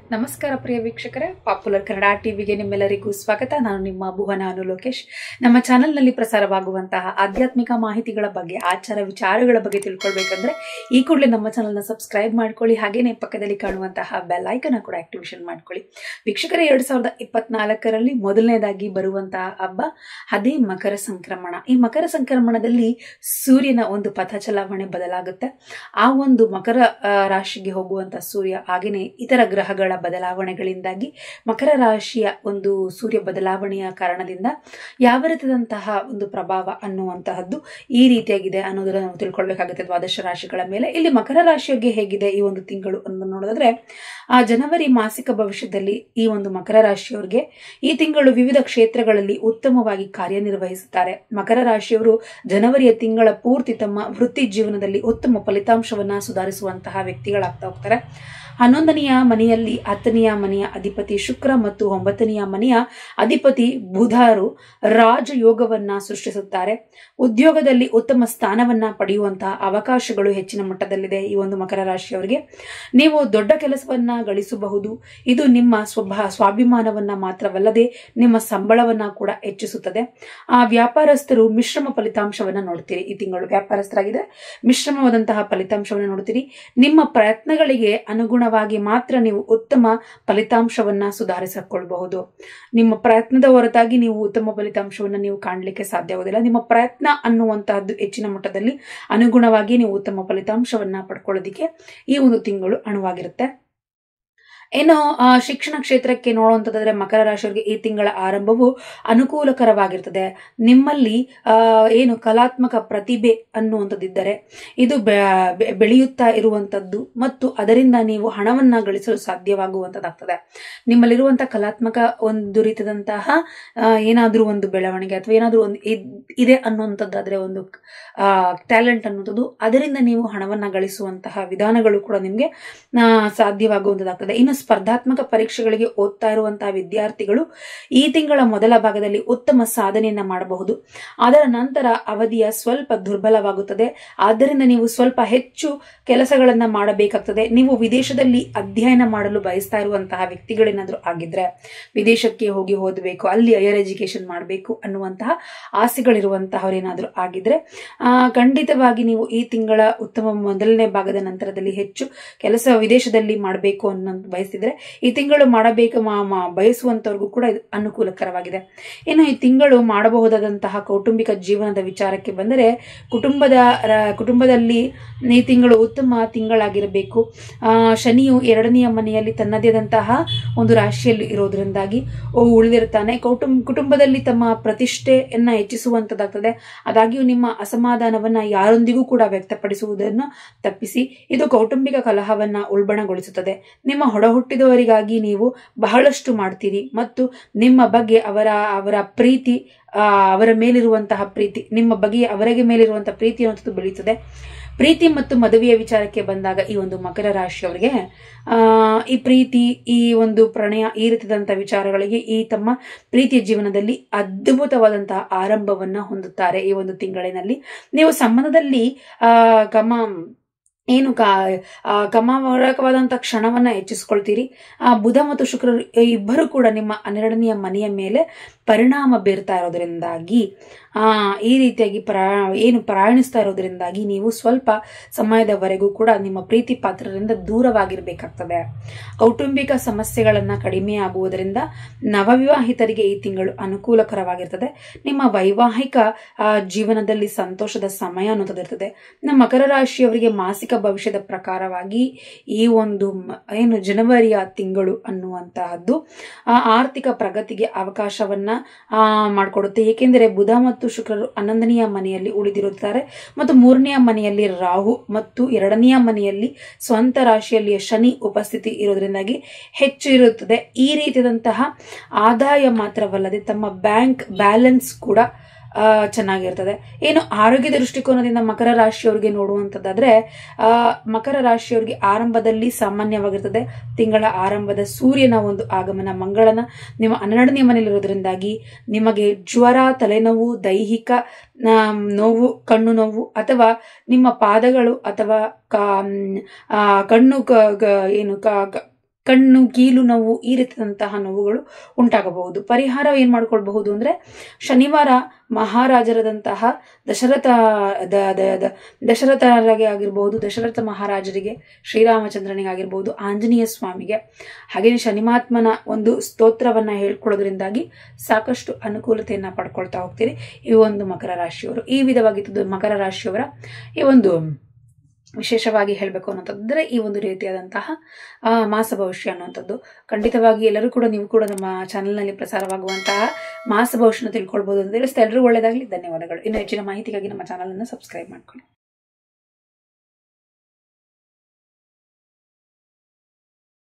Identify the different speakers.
Speaker 1: ನಮಸ್ಕಾರ ಪ್ರಿಯ ವೀಕ್ಷಕರೇ, ಪಾಪ್ಯುಲರ್ ಕನ್ನಡ ಟಿವಿಗೆ ನಿಮ್ಮೆಲ್ಲರಿಗೂ ಸ್ವಾಗತ. ನಾನು ನಿಮ್ಮ ಭುವನ ಲೋಕೇಶ್. ನಮ್ಮ ಚಾನೆಲ್ನಲ್ಲಿ ಪ್ರಸಾರವಾಗುವಂತಹ ಆಧ್ಯಾತ್ಮಿಕ ಮಾಹಿತಿಗಳ ಬಗ್ಗೆ, ಆಚಾರ ವಿಚಾರಗಳ ಬಗ್ಗೆ ತಿಳ್ಕೊಳ್ಬೇಕಂದ್ರೆ ಈ ಕೂಡಲೇ ನಮ್ಮ ಚಾನೆಲ್ನ ಸಬ್ಸ್ಕ್ರೈಬ್ ಮಾಡ್ಕೊಳ್ಳಿ. ಹಾಗೇನೆ ಪಕ್ಕದಲ್ಲಿ ಕಾಣುವಂತಹ ಬೆಲ್ ಐಕನ್ ಕೂಡ ಆಕ್ಟಿವೇಶನ್ ಮಾಡ್ಕೊಳ್ಳಿ. ವೀಕ್ಷಕರೇ, 2024ರಲ್ಲಿ ಮೊದಲನೇದಾಗಿ ಬರುವಂತಹ ಹಬ್ಬ ಅದೇ ಮಕರ ಸಂಕ್ರಮಣ. ಈ ಮಕರ ಸಂಕ್ರಮಣದಲ್ಲಿ ಸೂರ್ಯನ ಒಂದು ಪಥ ಚಲಾವಣೆ ಬದಲಾಗುತ್ತೆ. ಆ ಒಂದು ಮಕರ ರಾಶಿಗೆ ಹೋಗುವಂತಹ ಸೂರ್ಯ ಹಾಗೇನೆ ಇತರ ಗ್ರಹಗಳ ಬದಲಾವಣೆಗಳಿಂದಾಗಿ ಮಕರ ರಾಶಿಯ ಒಂದು ಸೂರ್ಯ ಬದಲಾವಣೆಯ ಕಾರಣದಿಂದ ಯಾವ ರೀತಿಯಾದಂತಹ ಒಂದು ಪ್ರಭಾವ ಅನ್ನುವಂತಹದ್ದು ಈ ರೀತಿಯಾಗಿದೆ ಅನ್ನೋದನ್ನ ನಾವು ತಿಳ್ಕೊಳ್ಬೇಕಾಗುತ್ತೆ ದ್ವಾದಶ ರಾಶಿಗಳ ಮೇಲೆ. ಇಲ್ಲಿ ಮಕರ ರಾಶಿಯವರಿಗೆ ಹೇಗಿದೆ ಈ ಒಂದು ತಿಂಗಳು ಅಂತ ನೋಡೋದಾದ್ರೆ, ಆ ಜನವರಿ ಮಾಸಿಕ ಭವಿಷ್ಯದಲ್ಲಿ ಈ ಒಂದು ಮಕರ ರಾಶಿಯವರಿಗೆ ಈ ತಿಂಗಳು ವಿವಿಧ ಕ್ಷೇತ್ರಗಳಲ್ಲಿ ಉತ್ತಮವಾಗಿ ಕಾರ್ಯನಿರ್ವಹಿಸುತ್ತಾರೆ. ಮಕರ ರಾಶಿಯವರು ಜನವರಿಯ ತಿಂಗಳ ಪೂರ್ತಿ ತಮ್ಮ ವೃತ್ತಿ ಜೀವನದಲ್ಲಿ ಉತ್ತಮ ಫಲಿತಾಂಶವನ್ನ ಸುಧಾರಿಸುವಂತಹ ವ್ಯಕ್ತಿಗಳಾಗ್ತಾ ಹೋಗ್ತಾರೆ. 11ನೆಯ ಮನೆಯಲ್ಲಿ 10ನೆಯ ಮನೆಯ ಅಧಿಪತಿ ಶುಕ್ರ ಮತ್ತು 9ನೆಯ ಮನೆಯ ಅಧಿಪತಿ ಬುಧರು ರಾಜಯೋಗವನ್ನ ಸೃಷ್ಟಿಸುತ್ತಾರೆ. ಉದ್ಯೋಗದಲ್ಲಿ ಉತ್ತಮ ಸ್ಥಾನವನ್ನ ಪಡೆಯುವಂತಹ ಅವಕಾಶಗಳು ಹೆಚ್ಚಿನ ಮಟ್ಟದಲ್ಲಿದೆ. ಈ ಒಂದು ಮಕರ ರಾಶಿಯವರಿಗೆ ನೀವು ದೊಡ್ಡ ಕೆಲಸವನ್ನ ಗಳಿಸಬಹುದು. ಇದು ನಿಮ್ಮ ಸ್ವಾಭಿಮಾನವನ್ನ ಮಾತ್ರವಲ್ಲದೆ ನಿಮ್ಮ ಸಂಬಳವನ್ನ ಕೂಡ ಹೆಚ್ಚಿಸುತ್ತದೆ. ವ್ಯಾಪಾರಸ್ಥರು ಮಿಶ್ರಮ ಫಲಿತಾಂಶವನ್ನ ನೋಡ್ತೀರಿ. ಈ ತಿಂಗಳು ವ್ಯಾಪಾರಸ್ಥರಾಗಿದೆ ಮಿಶ್ರಮವಾದಂತಹ ಫಲಿತಾಂಶವನ್ನ ನೋಡ್ತೀರಿ. ನಿಮ್ಮ ಪ್ರಯತ್ನಗಳಿಗೆ ಅನುಗುಣವಾಗಿ ಮಾತ್ರ ನೀವು ಉತ್ತಮ ಫಲಿತಾಂಶವನ್ನ ಸುಧಾರಿಸಿಕೊಳ್ಳಬಹುದು. ನಿಮ್ಮ ಪ್ರಯತ್ನದ ಹೊರತಾಗಿ ನೀವು ಉತ್ತಮ ಫಲಿತಾಂಶವನ್ನ ನೀವು ಕಾಣಲಿಕ್ಕೆ ಸಾಧ್ಯವಾಗುವುದಿಲ್ಲ. ನಿಮ್ಮ ಪ್ರಯತ್ನ ಅನ್ನುವಂತಹದ್ದು ಹೆಚ್ಚಿನ ಮಟ್ಟದಲ್ಲಿ ಅನುಗುಣವಾಗಿ ನೀವು ಉತ್ತಮ ಫಲಿತಾಂಶವನ್ನ ಪಡ್ಕೊಳ್ಳೋದಿಕ್ಕೆ ಈ ಒಂದು ತಿಂಗಳು ಅನುವಾಗಿರುತ್ತೆ. ಏನು ಶಿಕ್ಷಣ ಕ್ಷೇತ್ರಕ್ಕೆ ನೋಡುವಂತಂದ್ರೆ ಮಕರ ರಾಶಿಯವರಿಗೆ ಈ ತಿಂಗಳ ಆರಂಭವು ಅನುಕೂಲಕರವಾಗಿರ್ತದೆ. ನಿಮ್ಮಲ್ಲಿ ಏನು ಕಲಾತ್ಮಕ ಪ್ರತಿಭೆ ಅನ್ನುವಂಥದ್ದಿದ್ದರೆ ಇದು ಬೆಳೆಯುತ್ತಾ ಇರುವಂತದ್ದು ಮತ್ತು ಅದರಿಂದ ನೀವು ಹಣವನ್ನ ಗಳಿಸಲು ಸಾಧ್ಯವಾಗುವಂತದ್ದಾಗ್ತದೆ. ನಿಮ್ಮಲ್ಲಿರುವಂತಹ ಕಲಾತ್ಮಕ ಒಂದು ರೀತಿಯಾದಂತಹ ಏನಾದ್ರೂ ಒಂದು ಬೆಳವಣಿಗೆ ಅಥವಾ ಏನಾದ್ರೂ ಒಂದು ಇದೆ ಅನ್ನುವಂಥದ್ದಾದ್ರೆ ಒಂದು ಟ್ಯಾಲೆಂಟ್ ಅನ್ನುವಂಥದ್ದು, ಅದರಿಂದ ನೀವು ಹಣವನ್ನ ಗಳಿಸುವಂತಹ ವಿಧಾನಗಳು ಕೂಡ ನಿಮ್ಗೆ ಸಾಧ್ಯವಾಗುವಂತದ್ದಾಗ್ತದೆ. ಇನ್ನು ಸ್ಪರ್ಧಾತ್ಮಕ ಪರೀಕ್ಷೆಗಳಿಗೆ ಓದ್ತಾ ಇರುವಂತಹ ವಿದ್ಯಾರ್ಥಿಗಳು ಈ ತಿಂಗಳ ಮೊದಲ ಭಾಗದಲ್ಲಿ ಉತ್ತಮ ಸಾಧನೆಯನ್ನ ಮಾಡಬಹುದು. ಅದರ ನಂತರ ಅವಧಿಯ ಸ್ವಲ್ಪ ದುರ್ಬಲವಾಗುತ್ತದೆ. ಆದ್ದರಿಂದ ನೀವು ಸ್ವಲ್ಪ ಹೆಚ್ಚು ಕೆಲಸಗಳನ್ನ ಮಾಡಬೇಕಾಗ್ತದೆ. ನೀವು ವಿದೇಶದಲ್ಲಿ ಅಧ್ಯಯನ ಮಾಡಲು ಬಯಸ್ತಾ ಇರುವಂತಹ ವ್ಯಕ್ತಿಗಳೇನಾದ್ರೂ ಆಗಿದ್ರೆ, ವಿದೇಶಕ್ಕೆ ಹೋಗಿ ಓದಬೇಕು, ಅಲ್ಲಿ ಹೈಯರ್ ಎಜುಕೇಶನ್ ಮಾಡಬೇಕು ಅನ್ನುವಂತಹ ಆಸೆಗಳಿರುವಂತಹವರೇನಾದ್ರೂ ಆಗಿದ್ರೆ ಖಂಡಿತವಾಗಿ ನೀವು ಈ ತಿಂಗಳ ಉತ್ತಮ ಮೊದಲನೇ ಭಾಗದ ನಂತರದಲ್ಲಿ ಹೆಚ್ಚು ಕೆಲಸ ವಿದೇಶದಲ್ಲಿ ಮಾಡಬೇಕು ಅನ್ನೋ ಬಯಸಿದ್ರೆ ಈ ತಿಂಗಳು ಮಾಡಬೇಕು ಬಯಸುವಂತವ್ರಿಗೂ ಕೂಡ ಇದು ಅನುಕೂಲಕರವಾಗಿದೆ. ಇನ್ನು ಈ ತಿಂಗಳು ಮಾಡಬಹುದಾದಂತಹ ಕೌಟುಂಬಿಕ ಜೀವನದ ವಿಚಾರಕ್ಕೆ ಬಂದರೆ, ಕುಟುಂಬದಲ್ಲಿ ಈ ತಿಂಗಳು ಉತ್ತಮ ತಿಂಗಳಾಗಿರಬೇಕು. ಶನಿಯು 2ನೆಯ ಮನೆಯಲ್ಲಿ ತನ್ನದೇ ಆದಂತಹ ಒಂದು ರಾಶಿಯಲ್ಲಿ ಇರೋದ್ರಿಂದಾಗಿ ಉಳಿದಿರ್ತಾನೆ. ಕುಟುಂಬದಲ್ಲಿ ತಮ್ಮ ಪ್ರತಿಷ್ಠೆಯನ್ನ ಹೆಚ್ಚಿಸುವಂತದ್ದಾಗ್ತದೆ. ಆದಾಗ್ಯೂ ನಿಮ್ಮ ಅಸಮಾಧಾನವನ್ನ ಯಾರೊಂದಿಗೂ ಕೂಡ ವ್ಯಕ್ತಪಡಿಸುವುದನ್ನು ತಪ್ಪಿಸಿ. ಇದು ಕೌಟುಂಬಿಕ ಕಲಹವನ್ನ ಉಲ್ಬಣಗೊಳಿಸುತ್ತದೆ. ನಿಮ್ಮ ಹೊಡಹುಟ್ಟಿದವರಿಗಾಗಿ ನೀವು ಬಹಳಷ್ಟು ಮಾಡ್ತೀರಿ ಮತ್ತು ನಿಮ್ಮ ಬಗ್ಗೆ ಅವರ ಪ್ರೀತಿ, ಅವರ ಮೇಲಿರುವಂತಹ ಪ್ರೀತಿ, ನಿಮ್ಮ ಬಗ್ಗೆ ಅವರಿಗೆ ಮೇಲಿರುವಂತಹ ಪ್ರೀತಿ ಅನ್ನೋದು ಬೆಳೀತದೆ. ಪ್ರೀತಿ ಮತ್ತು ಮದುವೆಯ ವಿಚಾರಕ್ಕೆ ಬಂದಾಗ ಈ ಒಂದು ಮಕರ ರಾಶಿಯವರಿಗೆ ಈ ಪ್ರೀತಿ, ಈ ಒಂದು ಪ್ರಣಯ, ಈ ರೀತಿಯಾದಂತಹ ವಿಚಾರಗಳಿಗೆ ಈ ತಮ್ಮ ಪ್ರೀತಿಯ ಜೀವನದಲ್ಲಿ ಅದ್ಭುತವಾದಂತಹ ಆರಂಭವನ್ನ ಹೊಂದುತ್ತಾರೆ. ಈ ಒಂದು ತಿಂಗಳಿನಲ್ಲಿ ನೀವು ಸಂಬಂಧದಲ್ಲಿ ಕಮಾವರಕವಾದಂತಹ ಕ್ಷಣವನ್ನ ಹೆಚ್ಚಿಸ್ಕೊಳ್ತೀರಿ. ಬುಧ ಮತ್ತು ಶುಕ್ರ ಇಬ್ಬರು ಕೂಡ ನಿಮ್ಮ 12ನೆಯ ಮನೆಯ ಮೇಲೆ ಪರಿಣಾಮ ಬೀರ್ತಾ ಇರೋದ್ರಿಂದಾಗಿ ಈ ರೀತಿಯಾಗಿ ಪ್ರಯಾಣಿಸ್ತಾ ಇರೋದ್ರಿಂದಾಗಿ ನೀವು ಸ್ವಲ್ಪ ಸಮಯದವರೆಗೂ ಕೂಡ ನಿಮ್ಮ ಪ್ರೀತಿ ಪಾತ್ರರಿಂದ ದೂರವಾಗಿರ್ಬೇಕಾಗ್ತದೆ. ಕೌಟುಂಬಿಕ ಸಮಸ್ಯೆಗಳನ್ನ ಕಡಿಮೆ ಆಗುವುದರಿಂದ ನವವಿವಾಹಿತರಿಗೆ ಈ ತಿಂಗಳು ಅನುಕೂಲಕರವಾಗಿರ್ತದೆ. ನಿಮ್ಮ ವೈವಾಹಿಕ ಜೀವನದಲ್ಲಿ ಸಂತೋಷದ ಸಮಯ ಅನ್ನೋದಿರ್ತದೆ. ನಮ್ಮ ಮಕರ ರಾಶಿಯವರಿಗೆ ಮಾಸಿಕ ಭವಿಷ್ಯದ ಪ್ರಕಾರವಾಗಿ ಈ ಒಂದು ಜನವರಿಯ ತಿಂಗಳು ಅನ್ನುವಂತಹದ್ದು ಆರ್ಥಿಕ ಪ್ರಗತಿಗೆ ಅವಕಾಶವನ್ನ ಮಾಡಿಕೊಡುತ್ತೆ. ಏಕೆಂದರೆ ಬುಧ ಮತ್ತು ಶುಕ್ರರು 11ನೆಯ ಮನೆಯಲ್ಲಿ ಉಳಿದಿರುತ್ತಾರೆ ಮತ್ತು 3ನೆಯ ಮನೆಯಲ್ಲಿ ರಾಹು ಮತ್ತು 2ನೆಯ ಮನೆಯಲ್ಲಿ ಸ್ವಂತ ರಾಶಿಯಲ್ಲಿ ಶನಿ ಉಪಸ್ಥಿತಿ ಇರೋದ್ರಿಂದಾಗಿ ಹೆಚ್ಚು ಇರುತ್ತದೆ. ಈ ರೀತಿಯಾದಂತಹ ಆದಾಯ ಮಾತ್ರವಲ್ಲದೆ ತಮ್ಮ ಬ್ಯಾಂಕ್ ಬ್ಯಾಲೆನ್ಸ್ ಕೂಡ ಚೆನ್ನಾಗಿರ್ತದೆ. ಏನು ಆರೋಗ್ಯ ದೃಷ್ಟಿಕೋನದಿಂದ ಮಕರ ರಾಶಿಯವರಿಗೆ ನೋಡುವಂತದ್ದಾದ್ರೆ, ಮಕರ ರಾಶಿಯವರಿಗೆ ಆರಂಭದಲ್ಲಿ ಸಾಮಾನ್ಯವಾಗಿರ್ತದೆ. ತಿಂಗಳ ಆರಂಭದ ಸೂರ್ಯನ ಒಂದು ಆಗಮನ, ಮಂಗಳನ ನಿಮ್ಮ 12ನೇ ಮನೆಯಲ್ಲಿರೋದ್ರಿಂದಾಗಿ ನಿಮಗೆ ಜ್ವರ, ತಲೆನೋವು, ದೈಹಿಕ ನೋವು, ಕಣ್ಣು ನೋವು ಅಥವಾ ನಿಮ್ಮ ಪಾದಗಳು ಅಥವಾ ಕಣ್ಣು ಕಣ್ಣು, ಕೀಲು ನೋವು, ಈ ರೀತಿಯಾದಂತಹ ನೋವುಗಳು ಉಂಟಾಗಬಹುದು. ಪರಿಹಾರ ಏನ್ ಮಾಡ್ಕೊಳ್ಬಹುದು ಅಂದ್ರೆ, ಶನಿವಾರ ಮಹಾರಾಜರಾದಂತಹ ದಶರಥರಿಗೆ ಆಗಿರ್ಬಹುದು, ದಶರಥ ಮಹಾರಾಜರಿಗೆ, ಶ್ರೀರಾಮಚಂದ್ರನಿಗೆ ಆಗಿರ್ಬಹುದು, ಆಂಜನೇಯ ಸ್ವಾಮಿಗೆ, ಹಾಗೆ ಶನಿಮಾತ್ಮನ ಒಂದು ಸ್ತೋತ್ರವನ್ನ ಹೇಳ್ಕೊಳ್ಳೋದ್ರಿಂದಾಗಿ ಸಾಕಷ್ಟು ಅನುಕೂಲತೆಯನ್ನ ಪಡ್ಕೊಳ್ತಾ ಹೋಗ್ತೀರಿ ಈ ಒಂದು ಮಕರ ರಾಶಿಯವರು. ಈ ವಿಧವಾಗಿದ್ದು ಮಕರ ರಾಶಿಯವರ ಈ ಒಂದು ವಿಶೇಷವಾಗಿ ಹೇಳಬೇಕು ಅನ್ನೋಂಥದ್ದರೆ ಈ ಒಂದು ರೀತಿಯಾದಂತಹ ಮಾಸ ಭವಿಷ್ಯ ಅನ್ನುವಂಥದ್ದು. ಖಂಡಿತವಾಗಿ ಎಲ್ಲರೂ ಕೂಡ, ನೀವು ಕೂಡ ನಮ್ಮ ಚಾನೆಲ್ನಲ್ಲಿ ಪ್ರಸಾರವಾಗುವಂತಹ ಮಾಸ ಭವಿಷ್ಯನ ತಿಳ್ಕೊಳ್ಬಹುದು ಅಂತ ತಿಳಿಸ್ತಾ ಎಲ್ಲರೂ ಒಳ್ಳೆಯದಾಗಲಿ. ಧನ್ಯವಾದಗಳು. ಇನ್ನು ಹೆಚ್ಚಿನ ಮಾಹಿತಿಗಾಗಿ ನಮ್ಮ ಚಾನಲನ್ನು ಸಬ್ಸ್ಕ್ರೈಬ್ ಮಾಡ್ಕೊಳ್ಳಿ.